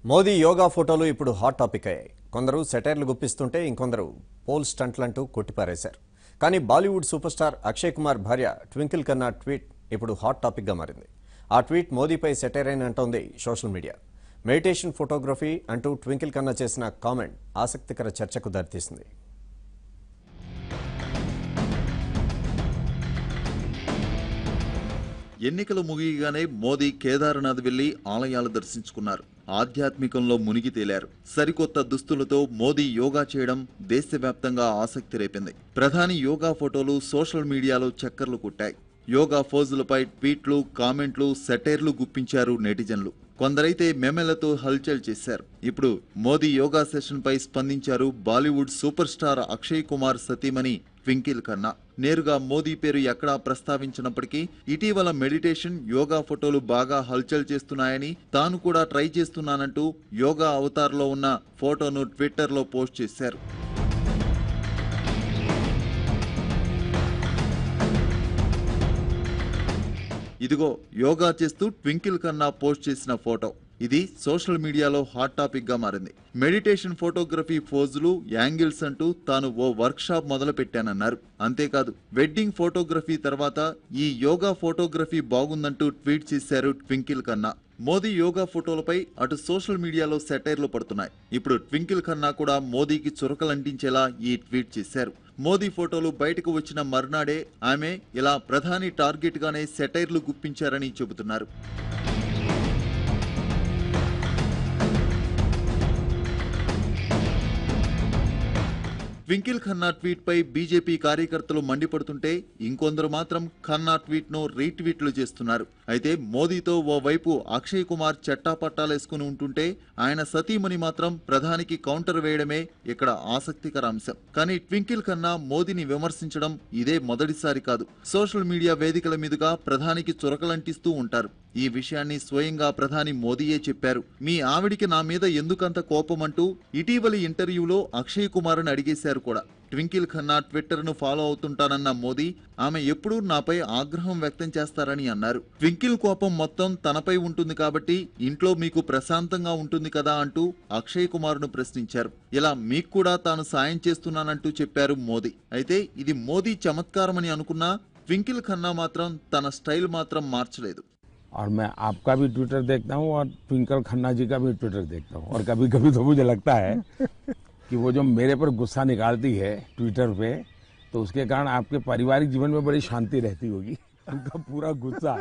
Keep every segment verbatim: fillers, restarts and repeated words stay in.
మోదీ యోగా ఫోటోలు ఇప్పుడు hot topic అయ్యాయి. కొందరు సెటైర్లు గుప్పిస్తుంటే ఇంకొందరు పోల్ స్టంట్లంటూ కొట్టిపారేశారు. కానీ బాలీవుడ్ సూపర్ స్టార్ అక్షయ్ కుమార్ భార్య ట్వింకిల్ ఖన్నా ట్వీట్ ఇప్పుడు హాట్ టాపిక్గా మారింది. ఆ ట్వీట్ మోదీపై సెటైర్ అని అంటోంది సోషల్ మీడియా. మెడిటేషన్ ఫోటోగ్రఫీ అంటూ ట్వింకిల్ ఖన్నా చేసిన కామెంట్ ఆసక్తికర చర్చకు దారితీసింది. ఎన్నికలు ముగియగానే మోదీ కేదార్నాథ్ వెళ్లి ఆలయాలు దర్శించుకున్నారు. ఆధ్యాత్మికంలో మునిగి తేలారు. సరికొత్త దుస్తులతో మోదీ యోగా చేయడం దేశవ్యాప్తంగా ఆసక్తి రేపింది. ప్రధాని యోగా ఫోటోలు సోషల్ మీడియాలో చక్కర్లు కొట్టాయి. యోగా ఫోజులపై ట్వీట్లు, కామెంట్లు, సెటైర్లు గుప్పించారు నెటిజన్లు. కొందరైతే మెమెలతో హల్చల్ చేశారు. ఇప్పుడు మోదీ యోగా సెషన్ పై స్పందించారు బాలీవుడ్ సూపర్ స్టార్ అక్షయ్ కుమార్ సతీమణి ట్వింకిల్ ఖన్నా. నేరుగా మోదీ పేరు ఎక్కడా ప్రస్తావించినప్పటికీ ఇటీవల మెడిటేషన్, యోగా ఫోటోలు బాగా హల్చల్ చేస్తున్నాయని, తాను కూడా ట్రై చేస్తున్నానంటూ యోగా అవతార్లో ఉన్న ఫోటోను ట్విట్టర్లో పోస్ట్ చేశారు. ఇదిగో యోగా చేస్తూ ట్వింకిల్ ఖన్నా పోస్ట్ చేసిన ఫోటో. ఇది సోషల్ మీడియాలో హాట్ టాపిక్ గా మారింది. మెడిటేషన్ ఫోటోగ్రఫీ ఫోజులు, యాంగిల్స్ అంటూ తాను ఓ వర్క్ షాప్ మొదలు పెట్టానన్నారు. అంతేకాదు, వెడ్డింగ్ ఫోటోగ్రఫీ తర్వాత ఈ యోగా ఫోటోగ్రఫీ బాగుందంటూ ట్వీట్ చేశారు ట్వింకిల్ ఖన్నా. మోదీ యోగా ఫోటోలపై అటు సోషల్ మీడియాలో సెటైర్లు పడుతున్నాయి. ఇప్పుడు ట్వింకిల్ ఖన్నా కూడా మోదీకి చురకలంటించేలా ఈ ట్వీట్ చేశారు. మోదీ ఫోటోలు బయటకు వచ్చిన మర్నాడే ఆమె ఇలా ప్రధాని టార్గెట్ గానే సెటైర్లు గుప్పించారని చెబుతున్నారు. ట్వింకిల్ ఖన్నా ట్వీట్ పై బీజేపీ కార్యకర్తలు మండిపడుతుంటే ఇంకొందరు మాత్రం ఖన్నా ట్వీట్ ను రీట్వీట్లు చేస్తున్నారు. అయితే మోదీతో ఓవైపు అక్షయ్ కుమార్ చట్టాపట్టాలేసుకుని ఉంటుంటే ఆయన సతీమణి మాత్రం ప్రధానికి కౌంటర్ వేయడమే ఇక్కడ ఆసక్తికర అంశం. కానీ ట్వింకిల్ ఖన్నా మోదీని విమర్శించడం ఇదే మొదటిసారి కాదు. సోషల్ మీడియా వేదికల మీదుగా ప్రధానికి చురకలంటిస్తూ ఉంటారు. ఈ విషయాన్ని స్వయంగా ప్రధాని మోదీయే చెప్పారు. మీ ఆవిడికి నా మీద ఎందుకంత కోపమంటూ ఇటీవలి ఇంటర్వ్యూలో అక్షయ్ కుమార్ని అడిగేశారు కూడా. ట్వింకిల్ ఖన్నా ట్విట్టర్ ను ఫాలో అవుతుంటానన్న మోదీ ఆమె ఎప్పుడూ నాపై ఆగ్రహం వ్యక్తం చేస్తారని అన్నారు. ట్వింకిల్ కోపం మొత్తం తనపై ఉంటుంది కాబట్టి ఇంట్లో మీకు ప్రశాంతంగా ఉంటుంది కదా అంటూ అక్షయ్ కుమార్ ను ప్రశ్నించారు. ఇలా మీకు కూడా తాను సాయం చేస్తున్నానంటూ చెప్పారు మోదీ. అయితే ఇది మోదీ చమత్కారమని అనుకున్నా ట్వింకిల్ ఖన్నా మాత్రం తన స్టైల్ మాత్రం మార్చలేదు. और मैं आपका भी ट्विटर देखता हूँ और ट्विंकल खन्ना जी का भी ट्विटर देखता हूँ, और कभी कभी तो मुझे लगता है कि वो जो मेरे पर गुस्सा निकालती है ट्विटर पे, तो उसके कारण आपके पारिवारिक जीवन में बड़ी शांति रहती होगी. उनका पूरा गुस्सा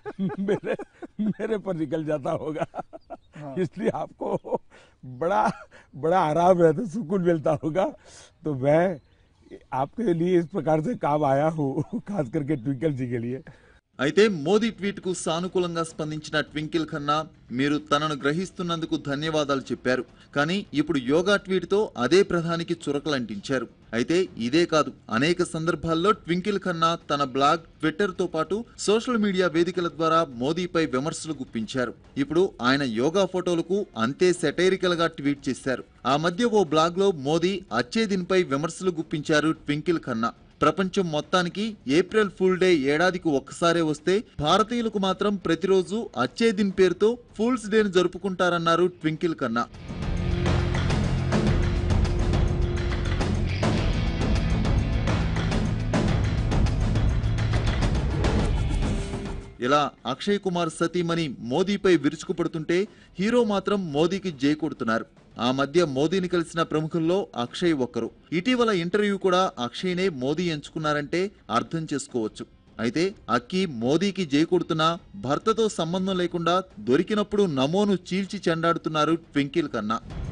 मेरे मेरे पर निकल जाता होगा. हाँ. इसलिए आपको बड़ा बड़ा आराम रहता, सुकून मिलता होगा. तो मैं आपके लिए इस प्रकार से काम आया हूँ, खास करके ट्विंकल जी के लिए. అయితే మోదీ ట్వీట్ కు సానుకూలంగా స్పందించిన ట్వింకిల్ ఖన్నా మీరు తనను గ్రహిస్తున్నందుకు ధన్యవాదాలు చెప్పారు. కానీ ఇప్పుడు యోగా ట్వీట్ తో అదే ప్రధానికి చురకలంటించారు. అయితే ఇదే కాదు, అనేక సందర్భాల్లో ట్వింకిల్ ఖన్నా తన బ్లాగ్, ట్విట్టర్ తో పాటు సోషల్ మీడియా వేదికల ద్వారా మోదీపై విమర్శలు గుప్పించారు. ఇప్పుడు ఆయన యోగా ఫోటోలకు అంతే సెటైరికల్ గా ట్వీట్ చేశారు. ఆ మధ్య ఓ బ్లాగ్ లో మోదీ అచ్చేదిన్పై విమర్శలు గుప్పించారు ట్వింకిల్ ఖన్నా. ప్రపంచం మొత్తానికి ఏప్రిల్ ఫూల్ డే ఏడాదికి ఒక్కసారే వస్తే భారతీయులకు మాత్రం ప్రతిరోజు అచ్చే దిన్ పేరుతో ఫూల్స్ డేను జరుపుకుంటారన్నారు ట్వింకిల్ ఖన్నా. ఇలా అక్షయ్ కుమార్ సతీమణి మోదీపై విరుచుకుపడుతుంటే హీరో మాత్రం మోదీకి జై కొడుతున్నారు. ఆ మధ్య మోదీని కలిసిన ప్రముఖుల్లో అక్షయ్ ఒక్కరు. ఇటీవల ఇంటర్వ్యూ కూడా అక్షయ్నే మోదీ ఎంచుకున్నారంటే అర్థం చేసుకోవచ్చు. అయితే అక్కి మోదీకి జై కొడుతున్నా భర్తతో సంబంధం లేకుండా దొరికినప్పుడు నమోను చీల్చి చెండాడుతున్నారు ట్వింకిల్ ఖన్నా.